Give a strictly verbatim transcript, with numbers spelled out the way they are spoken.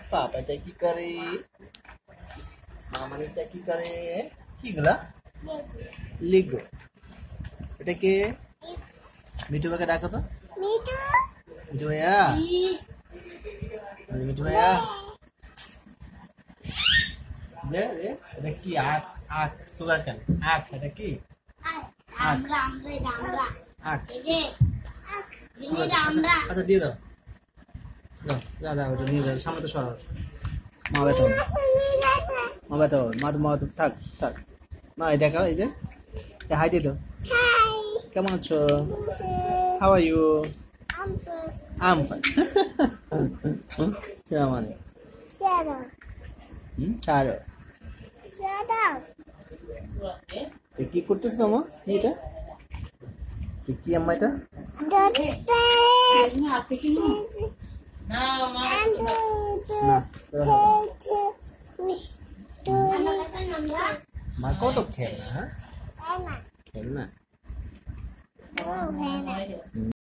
পাপা এটা কি করে? মামা এটা কি করে? কিগুলা? লিগো। এটা কে? মিঠু ভাইকে ডাকো তো। মিঠু। মিঠু ভাইয়া। মিঠু ভাইয়া। দে দে। এটা কি? আখ আখ সুগার কেন? আখ এটা কি? আখ আখ আচ্ছা দিয়ে দাও। দাও যা দাও ওটা নিয়ে যাও সামনে তো সরাও। মা ব্যথা মা ব্যথা মা তো মা তো থাক থাক মা এই দেখাও এই যে হাই দিয়ে দাও। কেমন আছো? How are you? আম মানে হুম চারো কি করতেছ তোমা? কি এটা? কি আম্মা এটা? মা কত খেলনা? হ্যাঁ খেলনা